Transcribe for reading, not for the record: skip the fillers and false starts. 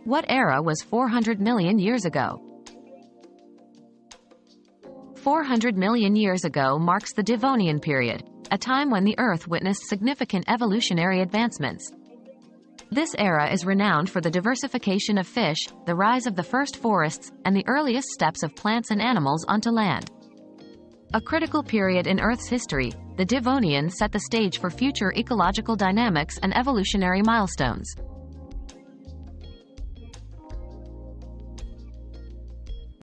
What era was 400 million years ago? 400 million years ago marks the Devonian Period, a time when the Earth witnessed significant evolutionary advancements. This era is renowned for the diversification of fish, the rise of the first forests, and the earliest steps of plants and animals onto land. A critical period in Earth's history, the Devonian set the stage for future ecological dynamics and evolutionary milestones.